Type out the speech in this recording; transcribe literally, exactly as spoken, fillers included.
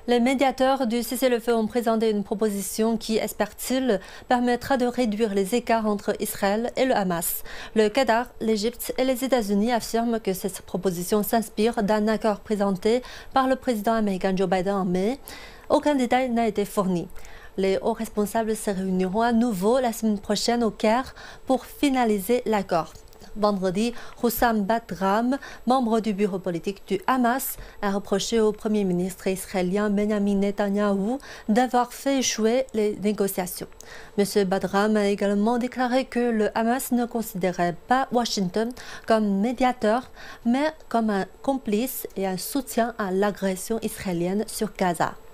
Les médiateurs du cessez-le-feu ont présenté une proposition qui, espèrent-ils, permettra de réduire les écarts entre Israël et le Hamas. Le Qatar, l'Égypte et les États-Unis affirment que cette proposition s'inspire d'un accord présenté par le président américain Joe Biden en mai. Aucun détail n'a été fourni. Les hauts responsables se réuniront à nouveau la semaine prochaine au Caire pour finaliser l'accord. Vendredi, Hussam Badram, membre du bureau politique du Hamas, a reproché au Premier ministre israélien Benjamin Netanyahou d'avoir fait échouer les négociations. M. Badram a également déclaré que le Hamas ne considérait pas Washington comme médiateur, mais comme un complice et un soutien à l'agression israélienne sur Gaza.